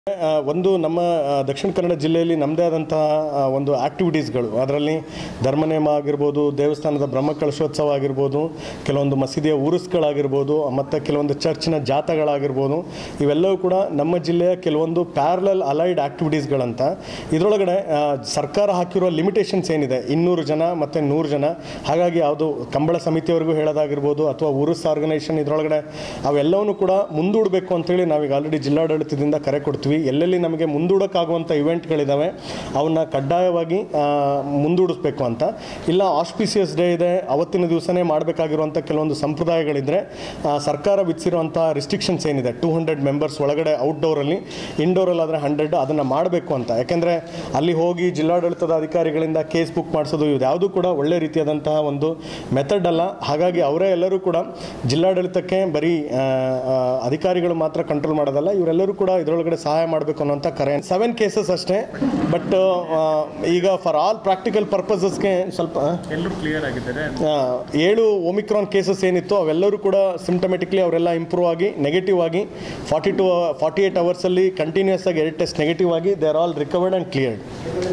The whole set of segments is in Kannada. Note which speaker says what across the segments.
Speaker 1: ಒಂದು ನಮ್ಮ ದಕ್ಷಿಣ ಕನ್ನಡ ಜಿಲ್ಲೆಯಲ್ಲಿ ನಮ್ಮದೇ ಆದಂತಹ ಒಂದು ಆಕ್ಟಿವಿಟೀಸ್ಗಳು, ಅದರಲ್ಲಿ ಧರ್ಮನೇಮ ಆಗಿರ್ಬೋದು, ದೇವಸ್ಥಾನದ ಬ್ರಹ್ಮಕಲಶೋತ್ಸವ ಆಗಿರ್ಬೋದು, ಕೆಲವೊಂದು ಮಸೀದಿಯ ಉರುಸ್ಗಳಾಗಿರ್ಬೋದು, ಮತ್ತು ಕೆಲವೊಂದು ಚರ್ಚಿನ ಜಾಥಾಗಳಾಗಿರ್ಬೋದು, ಇವೆಲ್ಲವೂ ಕೂಡ ನಮ್ಮ ಜಿಲ್ಲೆಯ ಕೆಲವೊಂದು ಪ್ಯಾರಲಲ್ ಅಲೈಡ್ ಆಕ್ಟಿವಿಟೀಸ್ಗಳಂತ. ಇದರೊಳಗಡೆ ಸರ್ಕಾರ ಹಾಕಿರುವ ಲಿಮಿಟೇಷನ್ಸ್ ಏನಿದೆ, 200 ಜನ ಮತ್ತು 100 ಜನ, ಹಾಗಾಗಿ ಯಾವುದು ಕಂಬಳ ಸಮಿತಿಯವರೆಗೂ ಹೇಳೋದಾಗಿರ್ಬೋದು ಅಥವಾ ಉರುಸ್ ಆರ್ಗನೈಸೇಷನ್ ಇದರೊಳಗಡೆ ಅವೆಲ್ಲವೂ ಕೂಡ ಮುಂದೂಡಬೇಕು ಅಂತೇಳಿ ನಾವೀಗ ಆಲ್ರೆಡಿ ಜಿಲ್ಲಾಡಳಿತದಿಂದ ಕರೆ ಕೊಡ್ತೀವಿ. ಎಲ್ಲೆಲ್ಲಿ ನಮಗೆ ಮುಂದೂಡೋಕ್ಕಾಗುವಂಥ ಇವೆಂಟ್ಗಳಿದ್ದಾವೆ ಅವನ್ನ ಕಡ್ಡಾಯವಾಗಿ ಮುಂದೂಡಿಸ್ಬೇಕು ಅಂತ. ಇಲ್ಲ ಆಸ್ಪಿಸಿಯಸ್ ಡೇ ಇದೆ, ಅವತ್ತಿನ ದಿವಸನೇ ಮಾಡಬೇಕಾಗಿರುವಂಥ ಕೆಲವೊಂದು ಸಂಪ್ರದಾಯಗಳಿದ್ದರೆ ಸರ್ಕಾರ ವಿಧಿಸಿರುವಂಥ ರಿಸ್ಟ್ರಿಕ್ಷನ್ಸ್ ಏನಿದೆ, 200 ಮೆಂಬರ್ಸ್ ಒಳಗಡೆ ಔಟ್ಡೋರಲ್ಲಿ, ಇಂಡೋರಲ್ಲಾದರೆ 100, ಅದನ್ನು ಮಾಡಬೇಕು ಅಂತ. ಯಾಕೆಂದರೆ ಅಲ್ಲಿ ಹೋಗಿ ಜಿಲ್ಲಾಡಳಿತದ ಅಧಿಕಾರಿಗಳಿಂದ ಕೇಸ್ ಬುಕ್ ಮಾಡಿಸೋದು ಇದ್ಯಾವುದೂ ಕೂಡ ಒಳ್ಳೆ ರೀತಿಯಾದಂತಹ ಒಂದು ಮೆಥಡ್ ಅಲ್ಲ. ಹಾಗಾಗಿ ಅವರೇ ಎಲ್ಲರೂ ಕೂಡ ಜಿಲ್ಲಾಡಳಿತಕ್ಕೆ ಬರೀ ಅಧಿಕಾರಿಗಳು ಮಾತ್ರ ಕಂಟ್ರೋಲ್ ಮಾಡೋದಲ್ಲ, ಇವರೆಲ್ಲರೂ ಕೂಡ ಇದರೊಳಗಡೆ ಸಹಾಯ ಮಾಡಬೇಕು ಅನ್ನೋಂಥ ಕರೆ. 7 ಕೇಸಸ್ ಅಷ್ಟೇ, ಬಟ್ ಈಗ ಫಾರ್ ಆಲ್ ಪ್ರಾಕ್ಟಿಕಲ್ ಪರ್ಪಸಸ್ಗೆ ಸ್ವಲ್ಪ
Speaker 2: ಎಲ್ಲರೂ ಕ್ಲಿಯರ್ ಆಗಿದ್ದಾರೆ.
Speaker 1: 7 ಒಮಿಕ್ರಾನ್ ಕೇಸಸ್ ಏನಿತ್ತು ಅವೆಲ್ಲರೂ ಕೂಡ ಸಿಂಪ್ಟಮೆಟಿಕ್ಲಿ ಅವರೆಲ್ಲ ಇಂಪ್ರೂವ್ ಆಗಿ ನೆಗೆಟಿವ್ ಆಗಿ 48 ಅವರ್ಸಲ್ಲಿ ಕಂಟಿನ್ಯೂಸ್ ಆಗಿ 2 ಟೆಸ್ಟ್ ನೆಗೆಟಿವ್ ಆಗಿ they are all recovered and cleared.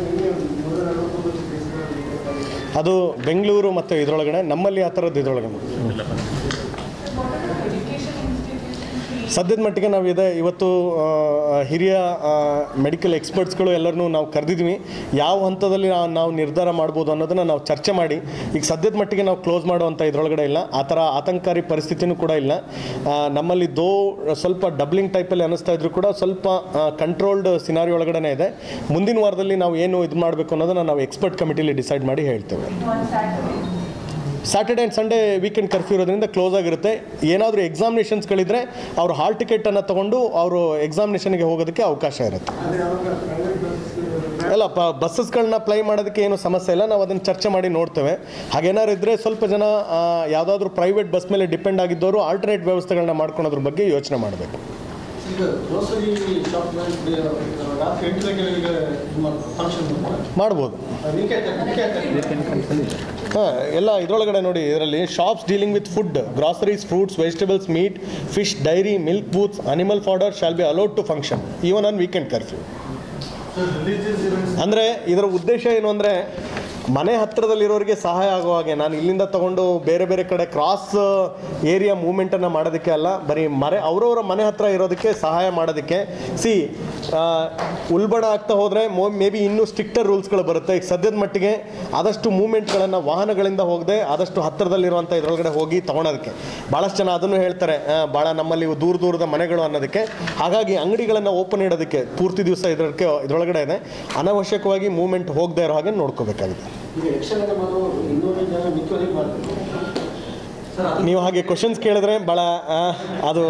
Speaker 1: ಅದು ಬೆಂಗಳೂರು ಮತ್ತು ಇದರೊಳಗಡೆ, ನಮ್ಮಲ್ಲಿ ಆ ಥರದ್ದು ಇದರೊಳಗಡೆ ಸದ್ಯದ ಮಟ್ಟಿಗೆ ನಾವಿದೆ. ಇವತ್ತು ಹಿರಿಯ ಮೆಡಿಕಲ್ ಎಕ್ಸ್ಪರ್ಟ್ಸ್ಗಳು ಎಲ್ಲರನ್ನೂ ನಾವು ಕರೆದಿದ್ವಿ. ಯಾವ ಹಂತದಲ್ಲಿ ನಾವು ನಿರ್ಧಾರ ಮಾಡ್ಬೋದು ಅನ್ನೋದನ್ನು ನಾವು ಚರ್ಚೆ ಮಾಡಿ, ಈಗ ಸದ್ಯದ ಮಟ್ಟಿಗೆ ನಾವು ಕ್ಲೋಸ್ ಮಾಡುವಂಥ ಇದರೊಳಗಡೆ ಇಲ್ಲ, ಆ ಥರ ಆತಂಕಕಾರಿ ಪರಿಸ್ಥಿತಿನೂ ಕೂಡ ಇಲ್ಲ. ನಮ್ಮಲ್ಲಿ ಸ್ವಲ್ಪ ಡಬ್ಲಿಂಗ್ ಟೈಪಲ್ಲಿ ಅನ್ನಿಸ್ತಾ ಇದ್ರು ಕೂಡ ಸ್ವಲ್ಪ ಕಂಟ್ರೋಲ್ಡ್ ಸಿನಾರಿ ಒಳಗಡೆ ಇದೆ. ಮುಂದಿನ ವಾರದಲ್ಲಿ ನಾವು ಏನು ಇದು ಮಾಡಬೇಕು ಅನ್ನೋದನ್ನು ನಾವು ಎಕ್ಸ್ಪರ್ಟ್ ಕಮಿಟಿಲಿ ಡಿಸೈಡ್ ಮಾಡಿ ಹೇಳ್ತೇವೆ. Saturday and Sunday weekend curfew ಇರೋದ್ರಿಂದ ಕ್ಲೋಸ್ ಆಗಿರುತ್ತೆ. ಏನಾದರೂ ಎಕ್ಸಾಮಿನೇಷನ್ಸ್ಗಳಿದ್ರೆ ಅವರು ಹಾಲ್ ಟಿಕೆಟನ್ನು ತೊಗೊಂಡು ಅವರು ಎಕ್ಸಾಮಿನೇಷನ್ಗೆ ಹೋಗೋದಕ್ಕೆ ಅವಕಾಶ ಇರುತ್ತೆ. ಅಲ್ಲ, ಬಸ್ಸಸ್ಗಳನ್ನ ಪ್ಲೈ ಮಾಡೋದಕ್ಕೆ ಏನು ಸಮಸ್ಯೆ ಇಲ್ಲ, ನಾವು ಅದನ್ನು ಚರ್ಚೆ ಮಾಡಿ ನೋಡ್ತೇವೆ. ಹಾಗೇನಾದ್ರು ಇದ್ದರೆ ಸ್ವಲ್ಪ ಜನ ಯಾವುದಾದ್ರೂ ಪ್ರೈವೇಟ್ ಬಸ್ ಮೇಲೆ ಡಿಪೆಂಡ್ ಆಗಿದ್ದವರು ಆಲ್ಟರ್ನೇಟ್ ವ್ಯವಸ್ಥೆಗಳನ್ನ ಮಾಡ್ಕೊಳೋದ್ರ ಬಗ್ಗೆ ಯೋಚನೆ ಮಾಡಬೇಕು. ಮಾಡ್ಬೋದು. ಎಲ್ಲ ಇದರೊಳಗಡೆ ನೋಡಿ, ಇದರಲ್ಲಿ shops dealing with food, groceries, fruits, vegetables, meat, fish, dairy, milk booths, animal fodder shall be allowed to function even on weekend curfew. ಅಂದರೆ ಇದರ ಉದ್ದೇಶ ಏನು ಅಂದರೆ, ಮನೆ ಹತ್ತಿರದಲ್ಲಿರೋರಿಗೆ ಸಹಾಯ ಆಗೋ ಹಾಗೆ, ನಾನು ಇಲ್ಲಿಂದ ತೊಗೊಂಡು ಬೇರೆ ಬೇರೆ ಕಡೆ ಕ್ರಾಸ್ ಏರಿಯಾ ಮೂವ್ಮೆಂಟನ್ನು ಮಾಡೋದಕ್ಕೆ ಅಲ್ಲ, ಬರೀ ಅವರವರ ಮನೆ ಹತ್ತಿರ ಇರೋದಕ್ಕೆ ಸಹಾಯ ಮಾಡೋದಕ್ಕೆ. ಉಲ್ಬಣ ಆಗ್ತಾ ಹೋದರೆ ಮೇ ಬಿ ಇನ್ನೂ ಸ್ಟ್ರಿಕ್ಟರ್ ರೂಲ್ಸ್ಗಳು ಬರುತ್ತೆ. ಈಗ ಸದ್ಯದ ಮಟ್ಟಿಗೆ ಆದಷ್ಟು ಮೂವ್ಮೆಂಟ್ಗಳನ್ನು ವಾಹನಗಳಿಂದ ಹೋಗದೆ ಆದಷ್ಟು ಹತ್ತಿರದಲ್ಲಿರುವಂಥ ಇದರೊಳಗಡೆ ಹೋಗಿ ತೊಗೊಳೋದಕ್ಕೆ. ಭಾಳಷ್ಟು ಜನ ಅದನ್ನು ಹೇಳ್ತಾರೆ, ಭಾಳ ನಮ್ಮಲ್ಲಿ ದೂರದ ಮನೆಗಳು ಅನ್ನೋದಕ್ಕೆ. ಹಾಗಾಗಿ ಅಂಗಡಿಗಳನ್ನು ಓಪನ್ ಇಡೋದಕ್ಕೆ ಪೂರ್ತಿ ದಿವಸ ಇದರೊಳಗಡೆ ಇದೆ. ಅನವಶ್ಯಕವಾಗಿ ಮೂವ್ಮೆಂಟ್ ಹೋಗದೆ ಇರೋ ಹಾಗೆ ನೋಡ್ಕೋಬೇಕಾಗಿದೆ. ನೀವು ಹಾಗೆ ಕ್ವಶನ್ಸ್ ಕೇಳಿದ್ರೆ ಭಾಳ ಅದು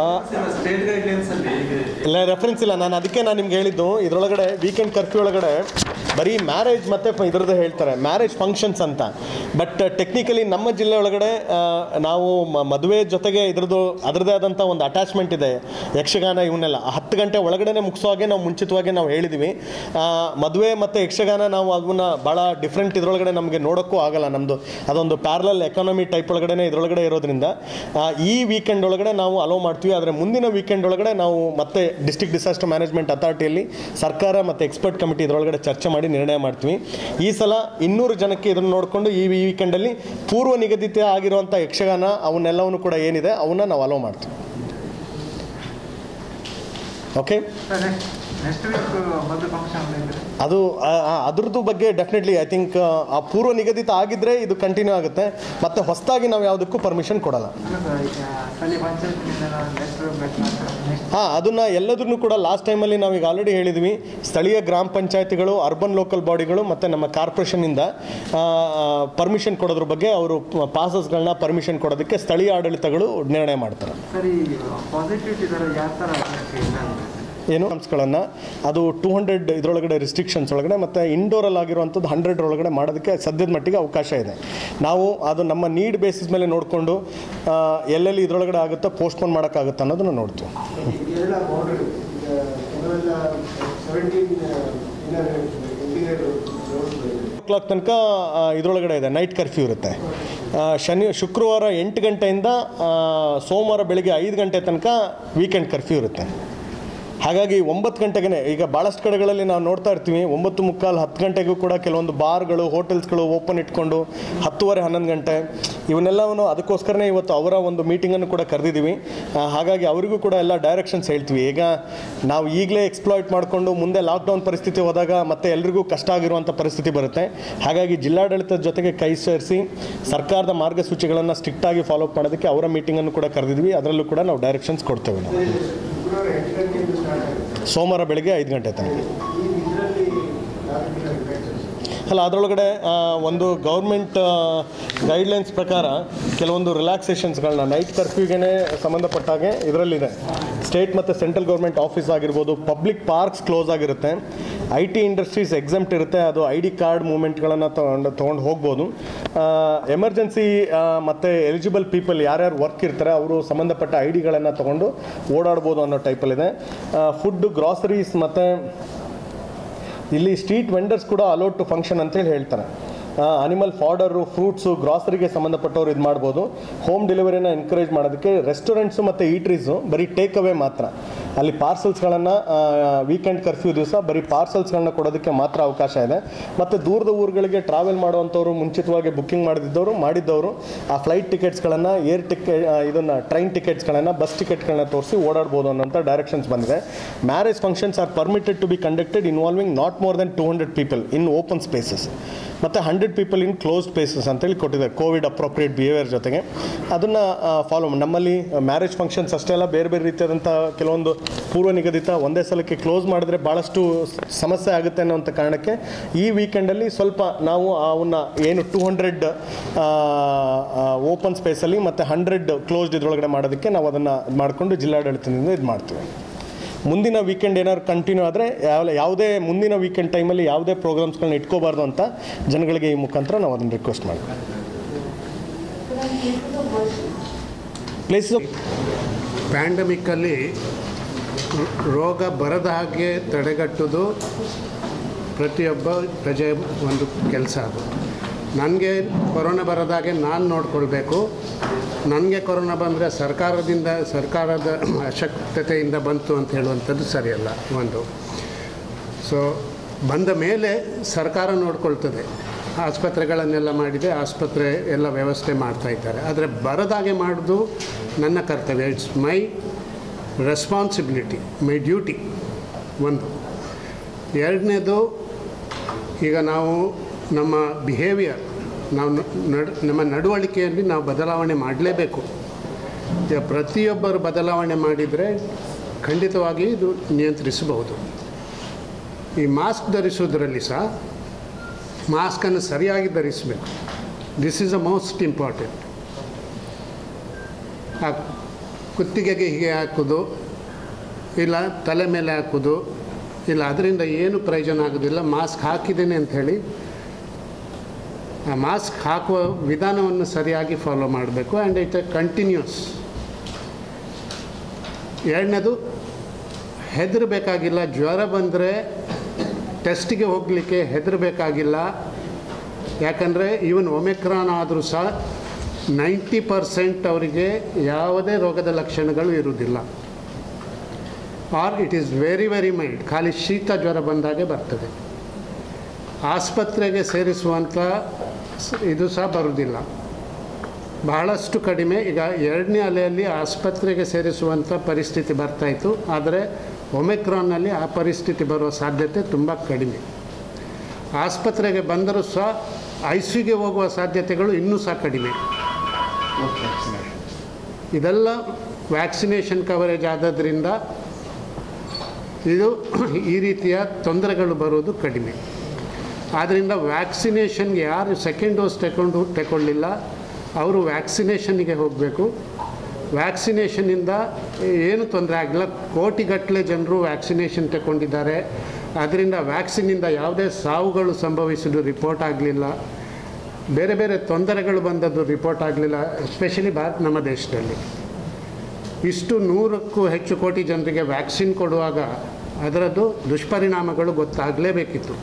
Speaker 1: ಇಲ್ಲ, ರೆಫರೆನ್ಸ್ ಇಲ್ಲ. ನಾನು ನಿಮ್ಗೆ ಹೇಳಿದ್ದು, ಇದರೊಳಗಡೆ ವೀಕೆಂಡ್ ಕರ್ಫ್ಯೂ ಒಳಗಡೆ ಬರೀ ಮ್ಯಾರೇಜ್ ಮತ್ತು ಇದರದ್ದು ಹೇಳ್ತಾರೆ, ಮ್ಯಾರೇಜ್ ಫಂಕ್ಷನ್ಸ್ ಅಂತ. ಬಟ್ ಟೆಕ್ನಿಕಲಿ ನಮ್ಮ ಜಿಲ್ಲೆ ಒಳಗಡೆ ನಾವು ಮದುವೆ ಜೊತೆಗೆ ಅದರದ್ದೇ ಆದಂಥ ಒಂದು ಅಟ್ಯಾಚ್ಮೆಂಟ್ ಇದೆ. ಯಕ್ಷಗಾನ ಇವನ್ನೆಲ್ಲ 10 ಗಂಟೆ ಒಳಗಡೆ ಮುಗಿಸೋ ಹಾಗೆ ನಾವು ಮುಂಚಿತವಾಗಿ ನಾವು ಹೇಳಿದ್ವಿ. ಮದುವೆ ಮತ್ತು ಯಕ್ಷಗಾನ ನಾವು ಅದನ್ನು ಭಾಳ ಡಿಫ್ರೆಂಟ್ ಇದರೊಳಗಡೆ ನಮಗೆ ನೋಡೋಕ್ಕೂ ಆಗಲ್ಲ. ನಮ್ಮದು ಅದೊಂದು ಪ್ಯಾರಲಲ್ ಎಕಾನಮಿ ಟೈಪ್ ಒಳಗಡೆ ಇದರೊಳಗಡೆ ಇರೋದ್ರಿಂದ ಈ ವೀಕೆಂಡ್ ಒಳಗಡೆ ನಾವು ಅಲೋ ಮಾಡ್ತೀವಿ. ಆದರೆ ಮುಂದಿನ ವೀಕೆಂಡ್ ಒಳಗಡೆ ನಾವು ಮತ್ತೆ ಡಿಸ್ಟ್ರಿಕ್ಟ್ ಡಿಸಾಸ್ಟರ್ ಮ್ಯಾನೇಜ್ಮೆಂಟ್ ಅಥಾರಿಟಿಯಲ್ಲಿ ಸರ್ಕಾರ ಮತ್ತು ಎಕ್ಸ್ಪರ್ಟ್ ಕಮಿಟಿ ಇದರೊಳಗಡೆ ಚರ್ಚೆ ಮಾಡಿ ನಿರ್ಣಯ ಮಾಡ್ತೀವಿ. ಈ ಸಲ 200 ಜನಕ್ಕೆ ಇದನ್ನು ನೋಡಿಕೊಂಡು ಈ ವೀಕೆಂಡಲ್ಲಿ ಪೂರ್ವ ನಿಗದಿತ ಆಗಿರುವಂಥ ಯಕ್ಷಗಾನ ಅವನ್ನೆಲ್ಲವನ್ನು ಕೂಡ ಏನಿದೆ ಅವನ್ನ ನಾವು ಅಲೋ ಮಾಡ್ತೀವಿ. ಓಕೆ, ಅದು ಅದ್ರದ್ದು ಬಗ್ಗೆ ಡೆಫಿನೆಟ್ಲಿ ಐ ಥಿಂಕ್ ಆ ಪೂರ್ವ ನಿಗದಿತ ಆಗಿದ್ದರೆ ಇದು ಕಂಟಿನ್ಯೂ ಆಗುತ್ತೆ. ಮತ್ತು ಹೊಸದಾಗಿ ನಾವು ಯಾವುದಕ್ಕೂ ಪರ್ಮಿಷನ್ ಕೊಡಲ್ಲ. ಅದನ್ನು ಎಲ್ಲದನ್ನು ಕೂಡ ಲಾಸ್ಟ್ ಟೈಮಲ್ಲಿ ನಾವೀಗ ಆಲ್ರೆಡಿ ಹೇಳಿದ್ವಿ. ಸ್ಥಳೀಯ ಗ್ರಾಮ ಪಂಚಾಯತಿಗಳು, ಅರ್ಬನ್ ಲೋಕಲ್ ಬಾಡಿಗಳು ಮತ್ತು ನಮ್ಮ ಕಾರ್ಪೊರೇಷನ್ನಿಂದ ಪರ್ಮಿಷನ್ ಕೊಡೋದ್ರ ಬಗ್ಗೆ ಅವರು ಪಾಸಸ್ಗಳನ್ನ ಪರ್ಮಿಷನ್ ಕೊಡೋದಕ್ಕೆ ಸ್ಥಳೀಯ ಆಡಳಿತಗಳು ನಿರ್ಣಯ ಮಾಡ್ತಾರೆ. ಏನು ಅಂಶಗಳನ್ನು ಅದು 200 ಇದರೊಳಗಡೆ ರಿಸ್ಟ್ರಿಕ್ಷನ್ಸ್ ಒಳಗಡೆ ಮತ್ತು ಇಂಡೋರಲ್ಲಿ ಆಗಿರುವಂಥದ್ದು 100 ಒಳಗಡೆ ಮಾಡೋದಕ್ಕೆ ಸದ್ಯದ ಮಟ್ಟಿಗೆ ಅವಕಾಶ ಇದೆ. ನಾವು ಅದು ನಮ್ಮ ನೀಡ್ ಬೇಸಿಸ್ ಮೇಲೆ ನೋಡಿಕೊಂಡು ಎಲ್ಲೆಲ್ಲಿ ಇದರೊಳಗಡೆ ಆಗುತ್ತೋ ಪೋಸ್ಟ್ಪೋನ್ ಮಾಡೋಕ್ಕಾಗುತ್ತೆ ಅನ್ನೋದನ್ನು ನೋಡ್ತೀವಿ. ಕ್ಲಾಕ್ ತನಕ ಇದರೊಳಗಡೆ ಇದೆ, ನೈಟ್ ಕರ್ಫ್ಯೂ ಇರುತ್ತೆ. ಶುಕ್ರವಾರ 8 ಗಂಟೆಯಿಂದ ಸೋಮವಾರ ಬೆಳಿಗ್ಗೆ 5 ಗಂಟೆ ತನಕ ವೀಕೆಂಡ್ ಕರ್ಫ್ಯೂ ಇರುತ್ತೆ. ಹಾಗಾಗಿ 9 ಗಂಟೆಗೆ, ಈಗ ಭಾಳಷ್ಟು ಕಡೆಗಳಲ್ಲಿ ನಾವು ನೋಡ್ತಾ ಇರ್ತೀವಿ 9:45 10 ಗಂಟೆಗೂ ಕೂಡ ಕೆಲವೊಂದು ಬಾರ್ಗಳು ಹೋಟೆಲ್ಸ್ಗಳು ಓಪನ್ ಇಟ್ಕೊಂಡು 10:30 11 ಗಂಟೆ ಇವನ್ನೆಲ್ಲವನ್ನು ಅದಕ್ಕೋಸ್ಕರನೇ ಇವತ್ತು ಅವರ ಒಂದು ಮೀಟಿಂಗನ್ನು ಕೂಡ ಕರೆದಿದ್ದೀವಿ. ಹಾಗಾಗಿ ಅವರಿಗೂ ಕೂಡ ಎಲ್ಲ ಡೈರೆಕ್ಷನ್ಸ್ ಹೇಳ್ತೀವಿ. ಈಗ ನಾವು ಈಗಲೇ ಎಕ್ಸ್ಪ್ಲಾಯ್ಟ್ ಮಾಡಿಕೊಂಡು ಮುಂದೆ ಲಾಕ್ಡೌನ್ ಪರಿಸ್ಥಿತಿ ಹೋದಾಗ ಮತ್ತೆ ಎಲ್ರಿಗೂ ಕಷ್ಟ ಆಗಿರುವಂಥ ಪರಿಸ್ಥಿತಿ ಬರುತ್ತೆ. ಹಾಗಾಗಿ ಜಿಲ್ಲಾಡಳಿತದ ಜೊತೆಗೆ ಕೈ ಸೇರಿಸಿ ಸರ್ಕಾರದ ಮಾರ್ಗಸೂಚಿಗಳನ್ನು ಸ್ಟ್ರಿಕ್ಟಾಗಿ ಫಾಲೋಅಪ್ ಮಾಡೋದಕ್ಕೆ ಅವರ ಮೀಟಿಂಗನ್ನು ಕೂಡ ಕರೆದಿದ್ವಿ. ಅದರಲ್ಲೂ ಕೂಡ ನಾವು ಡೈರೆಕ್ಷನ್ಸ್ ಕೊಡ್ತೇವೆ. ನಾವು ಸೋಮವಾರ ಬೆಳಗ್ಗೆ 5 ಗಂಟೆ ತನಕ ಅಲ್ಲ, ಅದರೊಳಗಡೆ ಒಂದು ಗೌರ್ಮೆಂಟ್ ಗೈಡ್ಲೈನ್ಸ್ ಪ್ರಕಾರ ಕೆಲವೊಂದು ರಿಲ್ಯಾಕ್ಸೇಷನ್ಸ್ಗಳನ್ನ ನೈಟ್ ಕರ್ಫ್ಯೂಗೆ ಸಂಬಂಧಪಟ್ಟಾಗೆ ಇದರಲ್ಲಿದೆ. ಸ್ಟೇಟ್ ಮತ್ತು ಸೆಂಟ್ರಲ್ ಗೌರ್ಮೆಂಟ್ ಆಫೀಸ್ ಆಗಿರ್ಬೋದು, ಪಬ್ಲಿಕ್ ಪಾರ್ಕ್ಸ್ ಕ್ಲೋಸ್ ಆಗಿರುತ್ತೆ, IT ಇಂಡಸ್ಟ್ರೀಸ್ ಎಕ್ಸೆಂಪ್ಟ್ ಇರುತ್ತೆ, ಅದು ID ಕಾರ್ಡ್ ಮೂವ್ಮೆಂಟ್ಗಳನ್ನು ತೊಗೊಂಡು ಹೋಗ್ಬೋದು. ಎಮರ್ಜೆನ್ಸಿ ಮತ್ತು ಎಲಿಜಿಬಲ್ ಪೀಪಲ್ ಯಾರ್ಯಾರು ವರ್ಕ್ ಇರ್ತಾರೆ ಅವರು ಸಂಬಂಧಪಟ್ಟ IDಗಳನ್ನು ತೊಗೊಂಡು ಓಡಾಡ್ಬೋದು ಅನ್ನೋ ಟೈಪಲ್ಲಿದೆ. ಫುಡ್, ಗ್ರಾಸರೀಸ್ ಮತ್ತು ಇಲ್ಲಿ ಸ್ಟ್ರೀಟ್ ವೆಂಡರ್ಸ್ ಕೂಡ ಅಲೌಡ್ ಟು ಫಂಕ್ಷನ್ ಅಂತೇಳಿ ಹೇಳ್ತಾರೆ. ಅನಿಮಲ್ ಫಾಡರು, ಫ್ರೂಟ್ಸು, ಗ್ರಾಸರಿಗೆ ಸಂಬಂಧಪಟ್ಟವ್ರು ಇದು ಮಾಡ್ಬೋದು. ಹೋಮ್ ಡೆಲಿವರಿನ ಎನ್ಕರೇಜ್ ಮಾಡೋದಕ್ಕೆ ರೆಸ್ಟೋರೆಂಟ್ಸು ಮತ್ತು ಈಟ್ರೀಸು ಬರೀ ಟೇಕ್ ಅವೇ ಮಾತ್ರ, ಅಲ್ಲಿ ಪಾರ್ಸಲ್ಸ್ಗಳನ್ನು ವೀಕೆಂಡ್ ಕರ್ಫ್ಯೂ ದಿವಸ ಬರೀ ಪಾರ್ಸಲ್ಸ್ಗಳನ್ನ ಕೊಡೋದಕ್ಕೆ ಮಾತ್ರ ಅವಕಾಶ ಇದೆ. ಮತ್ತು ದೂರದ ಊರುಗಳಿಗೆ ಟ್ರಾವೆಲ್ ಮಾಡುವಂಥವ್ರು, ಮುಂಚಿತವಾಗಿ ಬುಕ್ಕಿಂಗ್ ಮಾಡಿದ್ದವರು ಆ ಫ್ಲೈಟ್ ಟಿಕೆಟ್ಸ್ಗಳನ್ನು, ಟ್ರೈನ್ ಟಿಕೆಟ್ಸ್ಗಳನ್ನು, ಬಸ್ ಟಿಕೆಟ್ಗಳನ್ನ ತೋರಿಸಿ ಓಡಾಡ್ಬೋದು ಅನ್ನೋಂಥ ಡೈರೆಕ್ಷನ್ಸ್ ಬಂದಿದೆ. Marriage functions are permitted to be conducted involving not more than 200 people in open spaces ಮತ್ತು 100 ಪೀಪಲ್ ಇನ್ ಕ್ಲೋಸ್ಡ್ ಪ್ಲೇಸಸ್ ಅಂತೇಳಿ ಕೊಟ್ಟಿದ್ದಾರೆ. ಕೋವಿಡ್ ಅಪ್ರೋಪ್ರಿಯೇಟ್ ಬಿಹೇವಿಯರ್ ಜೊತೆಗೆ ಅದನ್ನು ಫಾಲೋ ನಮ್ಮಲ್ಲಿ ಮ್ಯಾರೇಜ್ ಫಂಕ್ಷನ್ಸ್ ಅಷ್ಟೇ ಅಲ್ಲ, ಬೇರೆ ಬೇರೆ ರೀತಿಯಾದಂಥ ಕೆಲವೊಂದು ಪೂರ್ವ ನಿಗದಿತ ಒಂದೇ ಸಲಕ್ಕೆ ಕ್ಲೋಸ್ ಮಾಡಿದ್ರೆ ಭಾಳಷ್ಟು ಸಮಸ್ಯೆ ಆಗುತ್ತೆ ಅನ್ನೋಂಥ ಕಾರಣಕ್ಕೆ ಈ ವೀಕೆಂಡಲ್ಲಿ ಸ್ವಲ್ಪ ನಾವು ಅವನ್ನ ಏನು 200 ಓಪನ್ ಸ್ಪೇಸಲ್ಲಿ ಮತ್ತು 100 ಕ್ಲೋಸ್ಡ್ ಇದರೊಳಗಡೆ ಮಾಡೋದಕ್ಕೆ ನಾವು ಅದನ್ನು ಮಾಡಿಕೊಂಡು ಜಿಲ್ಲಾಡಳಿತದಿಂದ ಇದು ಮಾಡ್ತೀವಿ. ಮುಂದಿನ ವೀಕೆಂಡ್ ಏನಾದ್ರು ಕಂಟಿನ್ಯೂ ಆದರೆ ಯಾವುದೇ ಮುಂದಿನ ವೀಕೆಂಡ್ ಟೈಮಲ್ಲಿ ಯಾವುದೇ ಪ್ರೋಗ್ರಾಮ್ಸ್ಗಳನ್ನ ಇಟ್ಕೋಬಾರ್ದು ಅಂತ ಜನಗಳಿಗೆ ಈ ಮುಖಾಂತರ ನಾವು ಅದನ್ನು ರಿಕ್ವೆಸ್ಟ್ ಮಾಡ್ತೀವಿ. ಪ್ಲೇಸಸ್
Speaker 2: ಪ್ಯಾಂಡಮಿಕ್ಕಲ್ಲಿ ರೋಗ ಬರದ ಹಾಗೆ ತಡೆಗಟ್ಟೋದು ಪ್ರತಿಯೊಬ್ಬ ಪ್ರಜೆ ಒಂದು ಕೆಲಸ. ಅದು ನನಗೆ ಕೊರೋನಾ ಬರೋದಾಗೆ ನಾನು ನೋಡ್ಕೊಳ್ಬೇಕು. ನನಗೆ ಕೊರೋನಾ ಬಂದರೆ ಸರ್ಕಾರದ ಅಶಕ್ತತೆಯಿಂದ ಬಂತು ಅಂತ ಹೇಳುವಂಥದ್ದು ಸರಿಯಲ್ಲ. ಒಂದು ಸೊ ಬಂದ ಮೇಲೆ ಸರ್ಕಾರ ನೋಡ್ಕೊಳ್ತದೆ, ಆಸ್ಪತ್ರೆಗಳನ್ನೆಲ್ಲ ಮಾಡಿದೆ, ಆಸ್ಪತ್ರೆ ಎಲ್ಲ ವ್ಯವಸ್ಥೆ ಮಾಡ್ತಾಯಿದ್ದಾರೆ. ಆದರೆ ಬರದಾಗೆ ಮಾಡೋದು ನನ್ನ ಕರ್ತವ್ಯ. It's my responsibility, my duty. ಒಂದು. ಎರಡನೇದು, ಈಗ ನಾವು ನಮ್ಮ ಬಿಹೇವಿಯರ್, ನಾವು ನಮ್ಮ ನಡವಳಿಕೆಯಲ್ಲಿ ನಾವು ಬದಲಾವಣೆ ಮಾಡಲೇಬೇಕು. ಈಗ ಪ್ರತಿಯೊಬ್ಬರು ಬದಲಾವಣೆ ಮಾಡಿದರೆ ಖಂಡಿತವಾಗಿ ಇದು ನಿಯಂತ್ರಿಸಬಹುದು. ಈ ಮಾಸ್ಕ್ ಧರಿಸೋದ್ರಲ್ಲಿ ಸಹ ಮಾಸ್ಕನ್ನು ಸರಿಯಾಗಿ ಧರಿಸಬೇಕು. This is a most important. ಆ ಕುತ್ತಿಗೆಗೆ ಹೀಗೆ ಹಾಕೋದು, ಇಲ್ಲ ತಲೆ ಮೇಲೆ ಹಾಕೋದು, ಇಲ್ಲ ಅದರಿಂದ ಏನು ಪ್ರಯೋಜನ ಆಗೋದಿಲ್ಲ. ಮಾಸ್ಕ್ ಹಾಕಿದ್ದೇನೆ ಅಂಥೇಳಿ ಆ ಮಾಸ್ಕ್ ಹಾಕುವ ವಿಧಾನವನ್ನು ಸರಿಯಾಗಿ ಫಾಲೋ ಮಾಡಬೇಕು. And it continues. ಎರಡನೇದು, ಹೆದರಬೇಕಾಗಿಲ್ಲ. ಜ್ವರ ಬಂದರೆ ಟೆಸ್ಟಿಗೆ ಹೋಗಲಿಕ್ಕೆ ಹೆದರಬೇಕಾಗಿಲ್ಲ. ಯಾಕಂದರೆ ಈವನ್ ಒಮಿಕ್ರಾನ್ ಆದರೂ ಸಹ 90% ಅವರಿಗೆ ಯಾವುದೇ ರೋಗದ ಲಕ್ಷಣಗಳು ಇರುವುದಿಲ್ಲ. Or it is very very mild. ಖಾಲಿ ಶೀತ ಜ್ವರ ಬಂದಾಗೆ ಬರ್ತದೆ. ಆಸ್ಪತ್ರೆಗೆ ಸೇರಿಸುವಂಥ ಇದು ಸಹ ಬರುವುದಿಲ್ಲ, ಬಹಳಷ್ಟು ಕಡಿಮೆ. ಈಗ 2ನೇ ಅಲೆಯಲ್ಲಿ ಆಸ್ಪತ್ರೆಗೆ ಸೇರಿಸುವಂಥ ಪರಿಸ್ಥಿತಿ ಬರ್ತಾಯಿತ್ತು. ಆದರೆ ಒಮಿಕ್ರಾನ್ನಲ್ಲಿ ಆ ಪರಿಸ್ಥಿತಿ ಬರುವ ಸಾಧ್ಯತೆ ತುಂಬ ಕಡಿಮೆ. ಆಸ್ಪತ್ರೆಗೆ ಬಂದರೂ ಸಹ ICUಗೆ ಹೋಗುವ ಸಾಧ್ಯತೆಗಳು ಇನ್ನೂ ಸಹ ಕಡಿಮೆ. ಇದೆಲ್ಲ ವ್ಯಾಕ್ಸಿನೇಷನ್ ಕವರೇಜ್ ಆದದ್ರಿಂದ ಇದು ಈ ರೀತಿಯ ತೊಂದರೆಗಳು ಬರೋದು ಕಡಿಮೆ. ಆದ್ದರಿಂದ ವ್ಯಾಕ್ಸಿನೇಷನ್ಗೆ ಯಾರು ಸೆಕೆಂಡ್ ಡೋಸ್ ತಗೊಳ್ಳಿಲ್ಲ ಅವರು ವ್ಯಾಕ್ಸಿನೇಷನ್ನಿಗೆ ಹೋಗಬೇಕು. ವ್ಯಾಕ್ಸಿನೇಷನ್ನಿಂದ ಏನು ತೊಂದರೆ ಆಗಿಲ್ಲ. ಕೋಟಿಗಟ್ಟಲೆ ಜನರು ವ್ಯಾಕ್ಸಿನೇಷನ್ ತಗೊಂಡಿದ್ದಾರೆ. ಅದರಿಂದ ವ್ಯಾಕ್ಸಿನಿಂದ ಯಾವುದೇ ಸಾವುಗಳು ಸಂಭವಿಸಿದ್ದು ರಿಪೋರ್ಟ್ ಆಗಲಿಲ್ಲ. ಬೇರೆ ಬೇರೆ ತೊಂದರೆಗಳು ಬಂದದ್ದು ರಿಪೋರ್ಟ್ ಆಗಲಿಲ್ಲ. ಎಸ್ಪೆಷಲಿ ನಮ್ಮ ದೇಶದಲ್ಲಿ ಇಷ್ಟು 100ಕ್ಕೂ ಹೆಚ್ಚು ಕೋಟಿ ಜನರಿಗೆ ವ್ಯಾಕ್ಸಿನ್ ಕೊಡುವಾಗ ಅದರದ್ದು ದುಷ್ಪರಿಣಾಮಗಳು ಗೊತ್ತಾಗಲೇಬೇಕಿತ್ತು.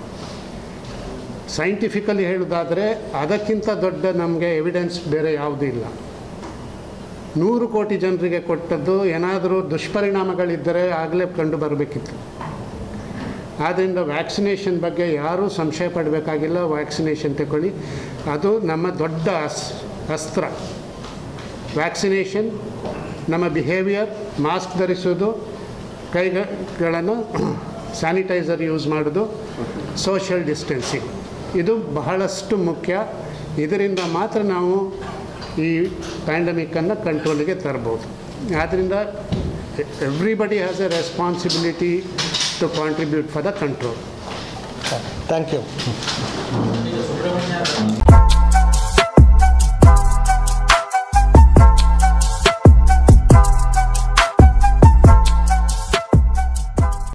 Speaker 2: ಸೈಂಟಿಫಿಕಲಿ ಹೇಳೋದಾದರೆ ಅದಕ್ಕಿಂತ ದೊಡ್ಡ ನಮಗೆ ಎವಿಡೆನ್ಸ್ ಬೇರೆ ಯಾವುದೂ ಇಲ್ಲ. 100 ಕೋಟಿ ಜನರಿಗೆ ಕೊಟ್ಟದ್ದು ಏನಾದರೂ ದುಷ್ಪರಿಣಾಮಗಳಿದ್ದರೆ ಆಗಲೇ ಕಂಡು ಬರಬೇಕಿತ್ತು. ಆದ್ದರಿಂದ ವ್ಯಾಕ್ಸಿನೇಷನ್ ಬಗ್ಗೆ ಯಾರೂ ಸಂಶಯ ಪಡಬೇಕಾಗಿಲ್ಲ. ವ್ಯಾಕ್ಸಿನೇಷನ್ ತಗೊಳ್ಳಿ, ಅದು ನಮ್ಮ ದೊಡ್ಡ ಅಸ್ತ್ರ. ವ್ಯಾಕ್ಸಿನೇಷನ್, ನಮ್ಮ ಬಿಹೇವಿಯರ್, ಮಾಸ್ಕ್ ಧರಿಸೋದು, ಕೈಗಳನ್ನು ಸ್ಯಾನಿಟೈಸರ್ ಯೂಸ್ ಮಾಡೋದು, ಸೋಷಿಯಲ್ ಡಿಸ್ಟೆನ್ಸಿಂಗ್, ಇದು ಬಹಳಷ್ಟು ಮುಖ್ಯ. ಇದರಿಂದ ಮಾತ್ರ ನಾವು ಈ ಪ್ಯಾಂಡಮಿಕ್ಕನ್ನು ಕಂಟ್ರೋಲಿಗೆ ತರ್ಬೋದು. ಆದ್ದರಿಂದ everybody has a responsibility to contribute for the control.
Speaker 1: Thank you.